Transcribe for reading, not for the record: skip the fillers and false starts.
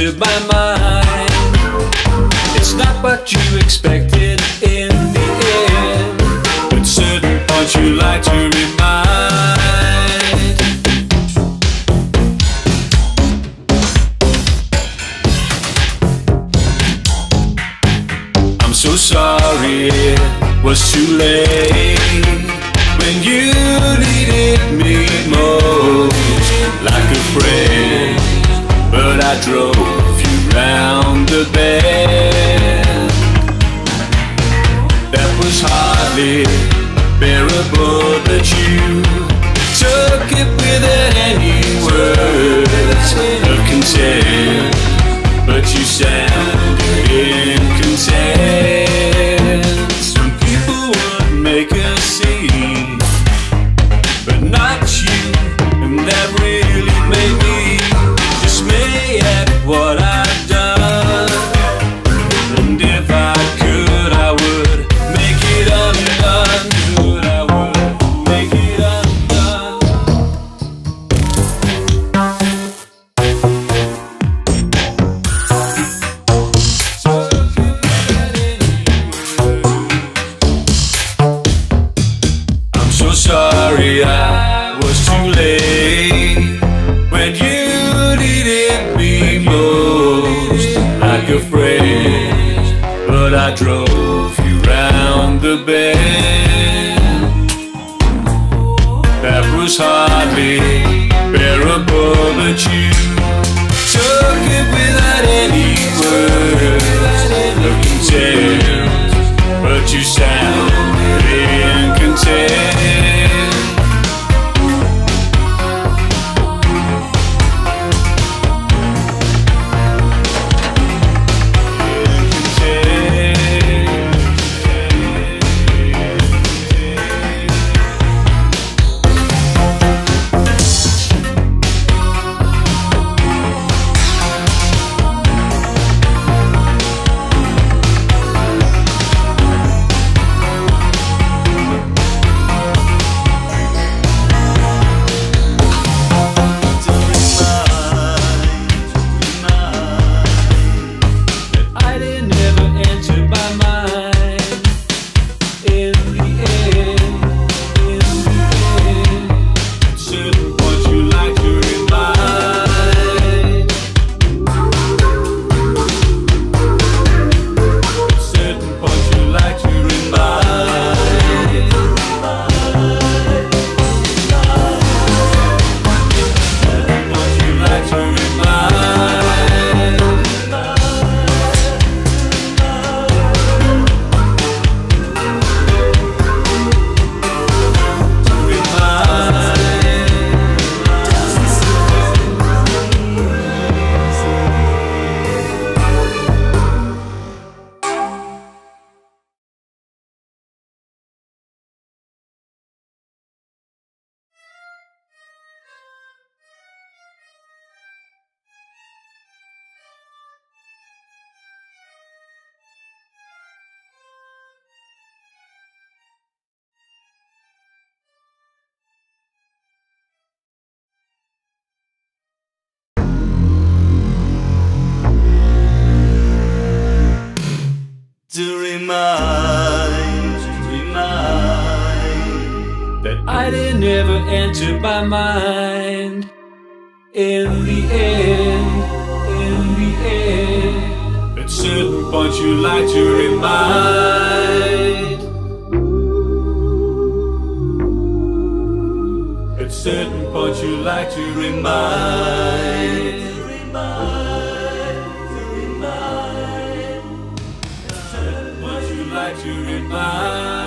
entered my mind. It's not what you expected in the end, but certain points you like to remind. I'm so sorry it was too late when you needed me most, like a friend, but I drove you round the bend. That was hardly bearable, but you took it without any words of contempt, but you sounded incontent. Some people would make a scene, but not you, and that really made me dismay at what I've done. And if I could, I would make it undone. Could I would make it undone. I'm so sorry I was too late when you needed me most, like a friend, but I drove you round the bend. That was hardly bearable, but you took it without any words of contempt, but you sounded incontent. To remind that I didn't ever enter my mind. In the end, at certain points you like to remind. At certain points you like to remind. Like to remind.